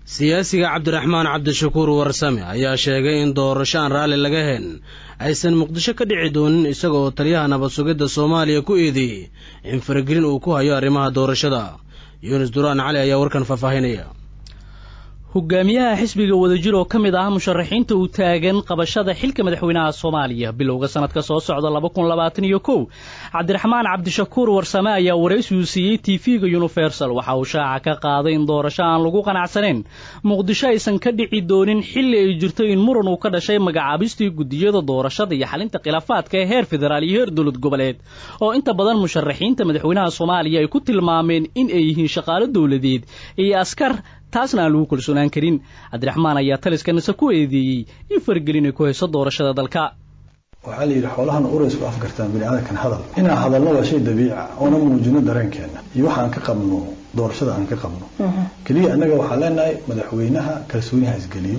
siyaasiga Cabdiraxmaan Cabdishakuur Warsame ayaa sheegay in doorasho aan raalli laga heen aysan Muqdisho ka dhici doonin isagoo taliyaha nabad sugidda Soomaaliya ku eedeeyay in faragelin uu ku hayo arrimaha doorashada. Yunus Duraan Cali ayaa warkan faahfaahinaya. hogaamiyaha xisbiga wadajir oo kamid ah musharaxiinta uu taagan qabashada xilka madaxweynaha Soomaaliya bilowga sanadka soo socda 2021 Cabdiraxmaan Cabdishakuur Warsame ayaa wareysi u siiyay TV-ga Universal waxa uu shaaca ka qaaday in doorasho aan lagu qanacsaneyn Muqdisho aysan ka dhici doonin xilli ay jirto in muran uu ka dhashay magacaabistii gudiyada doorashada iyo xalinta khilaafaadka ee heer federaal iyo heer dowlad goboleed oo inta badan musharaxiinta madaxweynaha Soomaaliya ay ku tilmaameen in ay yihiin shaqaale dawladeed iyo askar taasna aan lagu kalsoonaan karin. Cabdiraxmaan ayaa taliska ku eedeeyay in fargelin ay ku hayso doorashada dalka. waxaa la yidhi xoolahan urays ku afgartaan bini'aadamkan hadal inaan hadalno waa shay dabiici ah oo na muujino dareenkeena iyo waxaan ka qabno doorashada aan ka qabno kaliya annaga waxaa leenahay madaxweynaha kalsooniha isgeliyo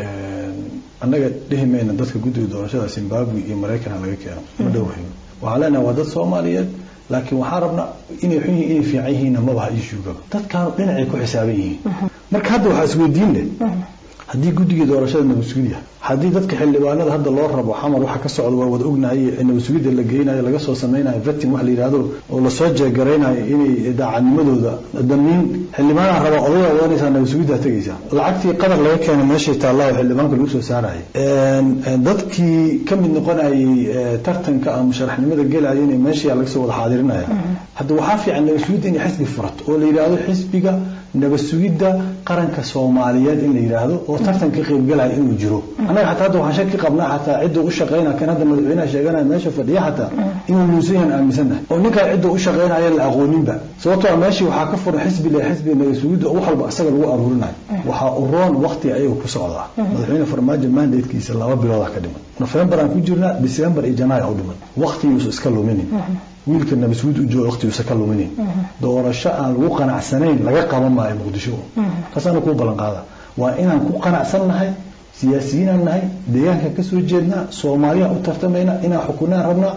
annaga dhihimayna dadka guddiga doorashada Zimbabwe iyo Mareykanka laga keeno ma dhowrayno waxaa leenahay waa dad Soomaaliyeed laakiin waxaa rabnaa inay xun yihiin inay fiican yihiin ma baha isuuga dadkan dhinacay ku xisaaban yihiin marka hadda waxa isweydiin leh haddii guddiga doorashada nabad sugidda haddii dadka xildhibaanada hadda loo rabo xamar waxa ka socda waa wada ognahay in nabad sugidda la geynayo laga soo sameeyay vetting wax la yiraahdo oo la soo jeegareynayo inay daacadnimadooda damiin xildhibaanada raba odayga wadanaysa nabad sugidda tagaysa lacagtii qadar laga keenay meesha taallaa xildhibaanka lagu soo saarayay dadkii ka mid noqonayay tartanka ama musharaxnimada galaya inay meesha laga soo wada xaadirinayo hadda waxa fiican nabad sugidda in xisbi furato oo la yiraahdo xisbiga nabad sugidda qaranka Soomaaliyeed in la yiraahdo oo tartanka qayb galay inuu jiro anaga hataa waxaan shaki qabnaa hataa cid uu shaqeynaa kan hadda madaxweynaha sheeganaya meesha fadhiya hataa inuu luusayan aaminsanahay oo ninka cid uu shaqeynaya la aqooninba sababtoo meeshii waxa ka furan xisbi nabad sugidda oo walba asaga lagu aruurinayo waxa u roon waqti ayagu ku socdaa madaxweynaha farmaajo mandatekiisa 2 bilood ka dhiman November aan ku jirnaa December iyo Janaayo oo dhiman waqtigiisu iska luminin wiilka nabad sugid u joogo waqtigiisu ka luminin doorasho aan lagu qanacsanayn laga qaban maayo Muqdisho kasana ku balan qaada waa inaan ku qanacsanahay siyaasiyiin aan nahay deegaanka ka soo jeedna Soomaaliya u tartamayna inaan xukunaan rabnaa.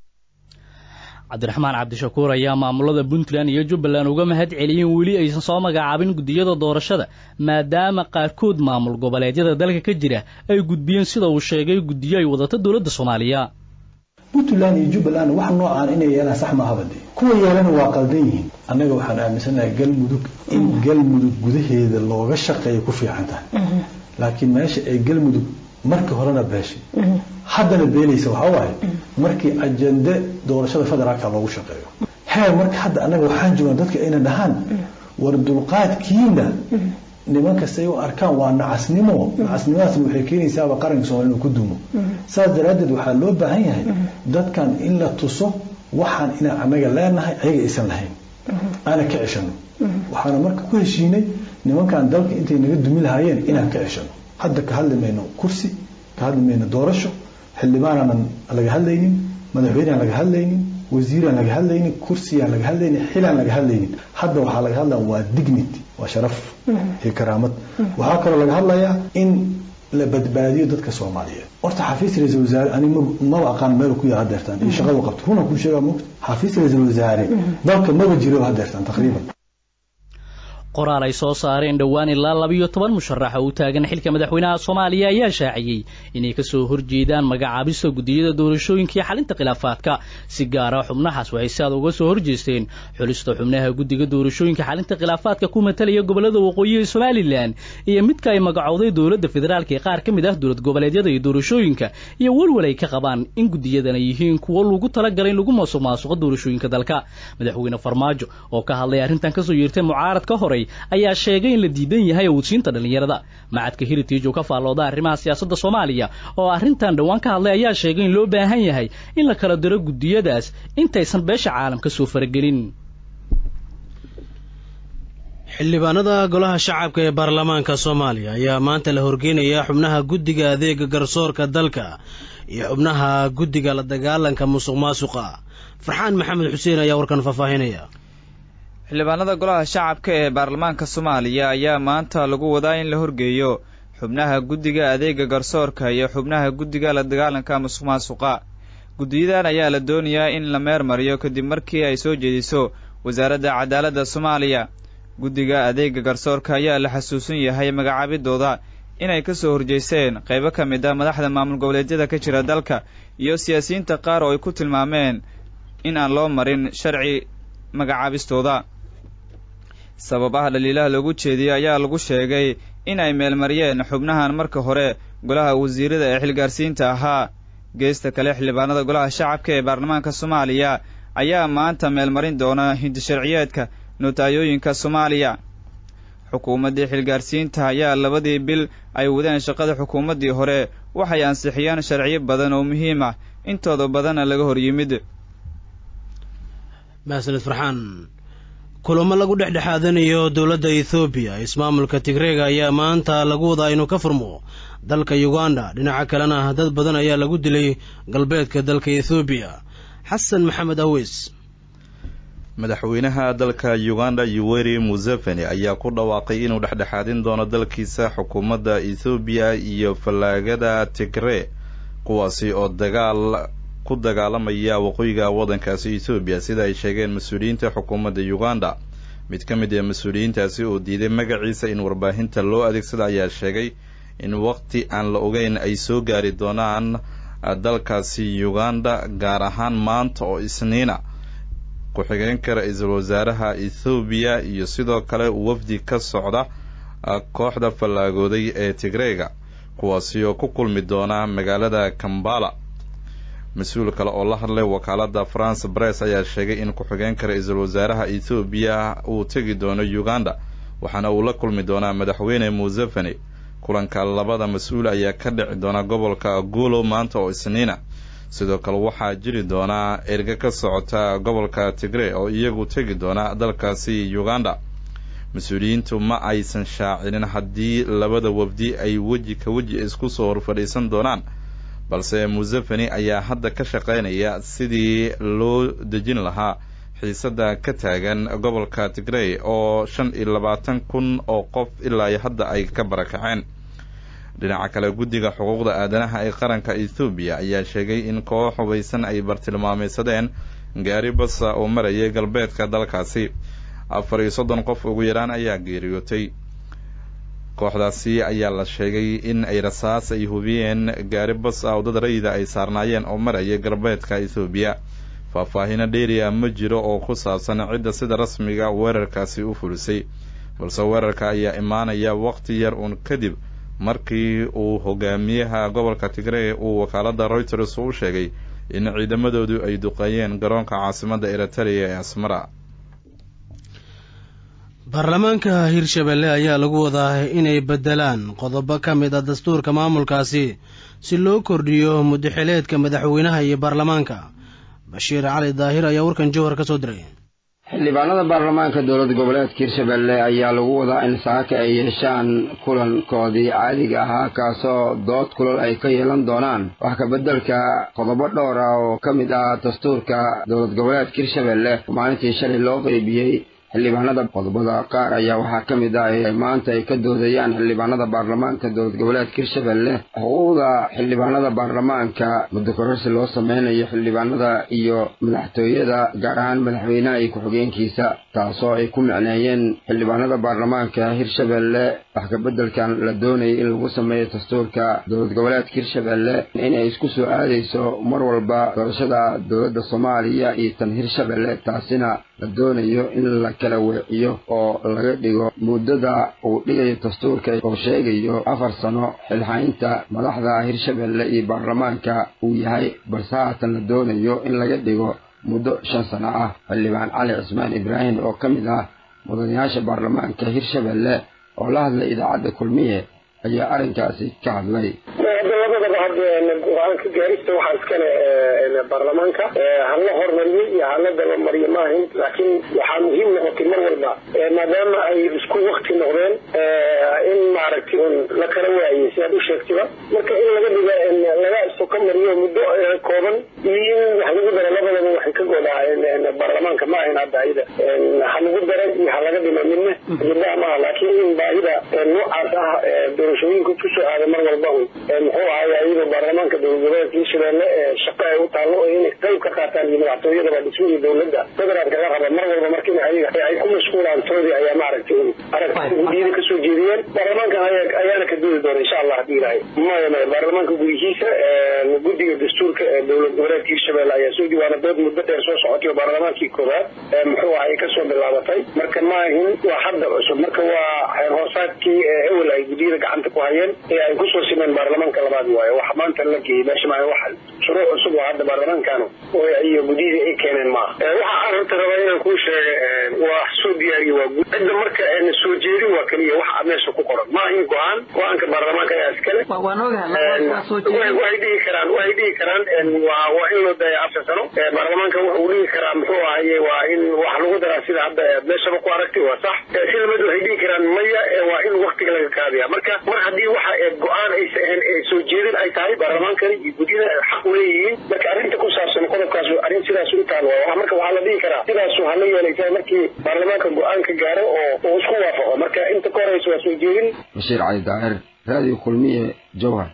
Cabdiraxmaan Cabdishakuur ayaa maamulada Puntland iyo Jubbaland uga mahad celiyeen weli aysan soo magacaabin gudiyada doorashada maadaama qaarkood maamul goboleedyada dalka ka jira ay gudbiyeen sida uu sheegay gudiyo ay wadato dawladda Soomaaliya. Puntland iyo Jubbaland wax noocaan inay yeelaan sax ma habadi kuwa yeelan waa qaldan yihiin annaga waxaan aaminsanahay galmudug gudaheeda looga shaqeeyo ku fiican tahay laakiin meesha ay galmudug markii horena beeshay haddana beelaysa waxa waaye markii ajende doorashada federaalka loogu shaqeeyo heer marka hadda annaga waxaan joognaa dadka inay dhahaan war dulqaadkiina nimanka say u arkaan waa nacasnimadaas waxay keenaysaa qaranka Soomaaliya ku duumo saas daraadeed waxaa loo baahan yahay dadkan in la tuso waxaan ina anaga leenahay ayaga aysan lahayn ana ka ceshano waxaana marka ku heshiinay nimankan dalka intay naga dumi lahaayeen inaan ka ceshano hadda ka hadlayno kursi ka hadlayno doorasho xildhibaanan laga hadlaynin madaxweynaha laga hadlaynin wasiiraan laga hadlaynin kursiyaan laga hadlaynin xilaan laga hadlaynin hadda waxa laga hadlaa waa dignity waa sharaf iyo karaamad waxa kale laga hadlayaa in la badbaadiyo dadka Soomaaliyeed horta xafiis ra'iisul wasaare ani ma aqaan meel ku yahay hadeertan in shaqada qabto runa ku sheega xafiis ra'iisul wasaare dalka ma jiro hadeertan taqriiban qoraal ay soo saareen dhawaan ilaa 12 musharax oo taagan xilka madaxweynaha Soomaaliya ayaa shaaciyay inay ka soo horjeedaan magacaabista gudiyada doorashooyinka iyo xalinta khilaafaadka si gaar ah xubnahaas waxay si aad uga soo horjeesteen xulista xubnaha gudiga doorashooyinka xalinta khilaafaadka ku matalaya gobolada waqooyi ee Soomaaliland iyo midka ay magacowday dawladda federaalka ee qaar kamid ah dawlad goboleedyada iyo doorashooyinka iyo walwal ay ka qabaan in gudiyadan ay yihiin kuwa lagu talagalay in lagu maasuqo doorashooyinka dalka madaxweyne Farmaajo oo ka hadlay arrintan ka soo yeertay mucaarad ka horay ayaa sheegay in la diidan yahay awoodsiinta dhalinyarada macadka Heritage oo ka faalooda arrimaha siyaasadda Soomaaliya oo arrintan dhawaan ka hadlay ayaa sheegay in loo baahan yahay in la kala diro gudiyadaas intaysan beesha caalamka soo faragelin xildhibaanada golaha shacabka ee baarlamaanka Soomaaliya ayaa maanta la horgeynaya xubnaha guddiga adeega garsoorka dalka iyo xubnaha guddiga la dagaalanka musuqmaasuqa Farxaan Maxamed Xuseen ayaa warkan faahfaahinaya xildhibaanada golaha shacabka ee baarlamaanka Soomaaliya ayaa maanta lagu wadaa in la horgeeyo xubnaha guddiga adeega garsoorka iyo xubnaha guddiga la dagaalanka musuqmaasuqa guddiyadan ayaa la doonayaa in la meermariyo kadib markii ay soo jeediso wasaaradda cadaaladda Soomaaliya guddiga adeega garsoorka ayaa la xasuusan yahay magacaabidooda inay ka soo horjeysteen qaybo ka mid ah madaxda maamul goboleedyada ka jira dalka iyo siyaasiyiinta qaar oo ay ku tilmaameen in aan loo marin sharci magacaabistooda sababaha dhaliilaha loogu jeediyey ayaa lagu sheegay in ay meelmariyeen xubnahan marka hore golaha wasiirada ee xilgaarsiinta ahaa geesta kale xildhibaanada golaha shacabka ee baarlamaanka Soomaaliya ayaa maanta meelmarin doona hindisharciyeedka notaayooyinka Soomaaliya xukuumadda xilgaarsiinta ayaa labadii bil ay wadeen shaqada xukuumaddii hore waxay ansixiyeen sharciyo badan oo muhiim ah intooda badan laga hor yimid maasanid farxaan kulamo lagu dhexdhexaadanayo dowladda Ethiopia ismaamulka Tigreega ayaa maanta lagu wadaa inuu ka furmo dalka Uganda dhinaca kalena dad badan ayaa lagu dilay galbeedka dalka Ethiopia Xasan Maxamed Aweys madaxweynaha dalka Uganda Yoweri Museveni ayaa ku dhawaaqay inuu dhexdhexaadin doono dalkiisa xukuumadda Ethiopia iyo falaagada Tigray kuwaasi oo ku dagaalamaya waqooyiga waddankaasi Ethiopia sida ay sheegeen mas'uuliyiinta xukuumadda Uganda mid ka mid ah mas'uuliyiintaasi oo diiday magaciisa in warbaahinta loo adeegsado ayaa sheegay in waqti aan la ogeyn ay soo gaari doonaan dalkaasi Uganda gaar ahaan maanta oo Isniina ku-xigeenka ra'iisul wasaaraha Ethiopia iyo sidoo kale wafdi ka socda kooxda fallaagooday ee Tigreega kuwaasi oo ku kulmi doona magaalada Kampala mas-uul kale oo la hadlay wakaaladda France Press ayaa sheegay in ku-xigeenka ra'iisul wasaaraha Ethiopia uu tegi doono Uganda waxaana uu la kulmi doonaa madaxweyne Museveni kulanka labada mas-uul ayaa ka dhici doona gobolka Gulu maanta oo Isniina sidoo kale waxaa jiri doona erga ka socota gobolka Tigray oo iyagu tegi doona dalkaasi Uganda mas-uuliyiintu ma aysan shaacinin haddii labada wafdi ay weji ka weji isku soo horfadhiisan doonaan balse Museveni ayaa hadda ka shaqeynaya sidii loo dejin lahaa xiisada ka taagan gobolka Tigray oo 25,000 oo qof ilaa hadda ay ka barakaceen dhinaca kale guddiga xuquuqda aadanaha ee qaranka Ethiopia ayaa sheegay in koox hubeysan ay bartilmaameedsadeen gaari bas oo marayay galbeedka dalkaasi 34 qof ugu yaraan ayaa geeriyootay kooxdaasi ayaa la sheegay in ay rasaas ay hubiyeen gaari bas oo dad rayida ay saarnaayeen oo marayay galbeedka Ethiopia faahfaahin dheeri ah ma jiro oo ku saabsan cidda sida rasmiga weerarkaasi u fulisay balse weerarka ayaa imaanaya waqti yar kadib markii uu hogaamiyaha gobolka Tigray uu wakaaladda Reuters u sheegay in ciidamadoodu ay duqeeyeen garoonka caasimadda Eritrea ee Asmara baarlamaanka Hirshabelle ayaa lagu wadaa inay bedelaan qodobo ka mid ah dastuurka maamulkaasi si loo kordhiyo muddaxileedka madaxweynaha iyo baarlamaanka Bashiir Cali Daahir ayaa warkan jawhar ka soo diray xildhibaanada baarlamaanka dowlad goboleedka Hirshabelle ayaa lagu wadaa in saaka ay yeeshaan kulankoodii caadiga ahaa kaasoo dood kulal ay ka yeelan doonaan wax ka bedelka qodobo dhowr ah oo ka mid ah dastuurka dowlad goboleedka Hirshabelle maalintii shalay loo qaybiyey xildhibaanada qodobada qaar ayaa waxaa ka mid ah maanta ay ka doodayaan xildhibaanada baarlamaanka dowlad goboleedka Hirshabelle xuquuqda xildhibaanada baarlamaanka muddo kororsi loo sameynayo xildhibaanada iyo madaxtooyada gaar ahaan madaxweynaha iyo ku-xigeenkiisa taasoo ay ku micneeyeen xildhibaanada baarlamaanka Hirshabelle wax ka bedelkan la doonayay in lagu sameeyo dastuurka dowlad goboleedka Hirshabelle inay isku soo aadayso mar walba doorashada dowladda Soomaaliya iyo tan Hirshabelle taasina la doonayo in la kala weeciyo oo laga dhigo muddada uu dhigayo dastuurka oo sheegayo 4 sano xilhaynta madaxda Hirshabelle iyo baarlamaanka uu yahay balse haatan la doonayo in laga dhigo muddo 5 sano ah xildhibaan Cali Cismaan Ibraahim oo ka mid ah mudanayaasha baarlamaanka Hirshabelle oo la hadlay idaacadda Kulmiye ayaa arrinkaasi ka hadlay go'aanka gaarista waxaa iskale baarlamaanka hala hormariyey iyo hala dabamariyo maahin laakiin waxaa muhiim noqotay mar walba maadaama ay isku wakti noqdeen in maaragtay un la kala waayey sidaad u sheegtiba marka in laga dhiga laga isoka mariyo muddo kooban iyo in wax lagu dara labadaba waxay ka godaa baarlamaanka ma ahin hadda ayada ha lagu dara iyo ha laga dhima midna midnaa maaha laakiin in baahida noocaas ah doorashooyinka kusoo aada mar walba muxuu ahay ayadoo baarlamaanka dowlad goboleedka Hirshabelle shaqo ay u taalo oo in qayb ka qaataan iyo madaxtooyadaba dhismihii dowladda federaalka la raba mar walba markii ay ku mashquulaan toodii ayaa maaragtay aragtida gudiyada kasoo jeediyeen baarlamaanka ayaana ka doodi doona insha allah haddii ilaahay maya baarlamaanka gudihiisa guddiga dastuurka ee dowlad goboleedka hirshabelle ayaa soo diiwaana dood muddo dheer soo socotay oo baarlamaankii koowaad muxuu ahaa ay kasoo bilaabatay marka maahin waa hadda cusub marka waa xeer hoosaadkii ewel ay gudiyada gacanta ku hayeen ee ay kusoo simeen baarlamaanka labaad waaye wax maanta la geeyey meesha maaha wax shuruuc cusub oo hadda baarlamaankaanu iyo gudiyada ay keeneen maaha waxa aan horta rabaa inaan kuu sheega waa soo diyaariye waa gud cidda marka soo jeedin waa keliya wax meesha ku qoran maahin go-aanka baarlamaanka ayaa iskale waxay dhihi karaan waa in loo daya 4 sano baarlamaanka wuxuu dhihi karaa muxuu ahaye waa in wax lagu daraa sida hadda meeshaba ku aragtay waa sax si lamid waxay dhihi karaan maya waa in waqtiga laga kaadiya marka mar haddii waxa go-aan aysa ahayn soo jeedin ay tahay baarlamaankani iyo gudida xaq u leeyihiin marka arrinta ku saabsan qodobkaas arrin sidaas u taal waa marka waxaa la dhihi karaa sidaas hala yeelaysaa markii baarlamaanka go-aanka gaaro oo isku waafaqo marka inta ka horeysa waa soo jeedin Bashiir Cali Daahir Radio Kulmiye Jowhar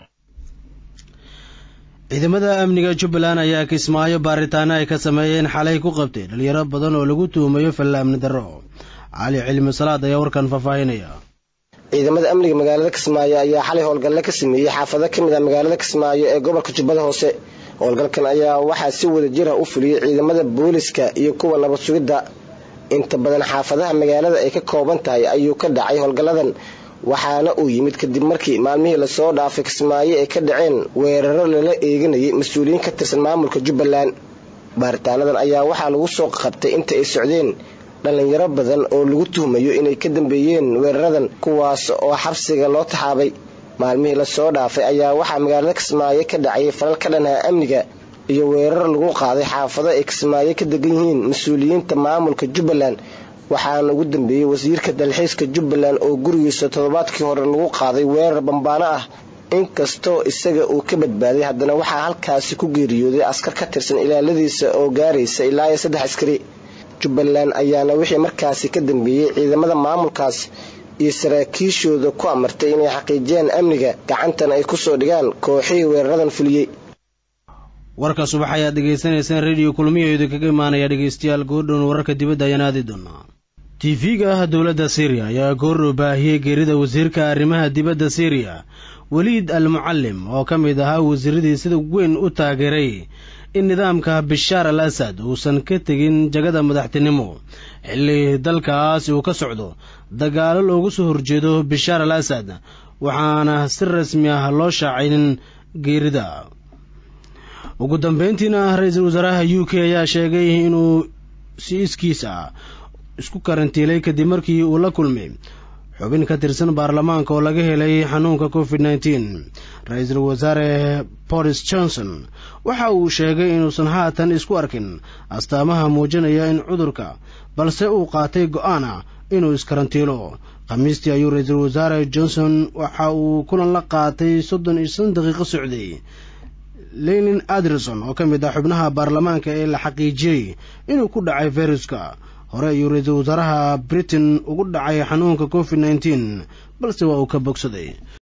ciidamada amniga Jubbaland ayaa kismaayo baaritaano ay ka sameeyeen xalay ku qabtay dhalinyaro badan oo lagu tuumayo fal amni darro cali cilmi salaad ayaa warkan faafahinaya ciidamada amniga magaalada Kismaayo ayaa xalay howlgal ka sameeyay xaafado kamid ah magaalada Kismaayo ee gobolka Jubbada Hoose howlgalkan ayaa waxaa si wada jir ah u fuliyay ciidamada booliska iyo kuwa nabad sugidda inta badan xaafadaha magaalada ay ka kooban tahay ayuu ka dhacay howlgaladan waxaana uu yimid kadib markii maalmihii la soo dhaafay Kismaayo ay ka dhaceen weeraro lala eeganayay mas'uuliyiin ka tirsan maamulka Jubbaland baaritaanadan ayaa waxaa lagu soo qabtay inta ay socdeen dhalinyaro badan oo lagu tuhmayo inay ka dambeeyeen weeraradan kuwaas oo xabsiga loo taxaabay maalmihii la soo dhaafay ayaa waxaa magaalada Kismaayo ka dhacay falal ka dhan ah amniga iyo weerar lagu qaaday xaafado ay Kismaayo ka degan yihiin mas'uuliyiinta maamulka Jubbaland waxaana ugu dambeeyay wasiirka dalxiiska Jubbaland oo gurigiisa toddobaadkii hore lagu qaaday weerar bambaano ah inkastoo isaga uu ka badbaaday haddana waxaa halkaasi ku geeriyooday askar ka tirsan ilaaladiisa oo gaaraysa ilaa 3 askari Jubbaland ayaana wixii markaasi ka dambeeyay ciidamada maamulkaas iyo saraakiishooda ku amartay inay xaqiijiyaan amniga gacantana ay ku soo dhigaan kooxihii weeraradan fuliyay warka subax ayaa dhageysanaysaan radio kulmiyeedu kaga imaanaya dhageystayaal goordhown wararka dibadda ayaan aadi doonaa TV-ga dowladda Syria ayaa goor baahiyay geerida wasiirka arrimaha dibadda Syria Waliid al-Muallim oo ka mid ahaa wasiiradii sida weyn u taageeray in nidaamka Bashar al-Assad uusan ka tagin jagada madaxtinimo xilli dalkaas uu ka socdo dagaalo loogu soo horjeedo Bashar al-Assad waxaana si rasmi ah loo shaacin geerida ugu dambeyntiina ra'iisul wasaaraha UK ayaa sheegay inuu si iskiisa isku karantiilay kadib markii uu la kulmay xubin ka tirsan baarlamaanka oo laga helay xanuunka COVID-19 ra'iisul wasaare Boris Johnson waxa uu sheegay inuusan haatan isku arkin astaamaha muujinaya in cudurka balse uu qaatay go'aan inuu iskarantiilo khamiistii ayuu ra'iisul wasaare Johnson waxa uu kulan la qaatay 35 daqiiqo socday Lenin Anderson oo ka mid ah xubnaha baarlamaanka ee la xaqiijiyay inuu ku dhacay viruska hore ayuu ra'iisul wasaaraha Britain ugu dhacay xanuunka COVID-19 balse waa uu ka bogsaday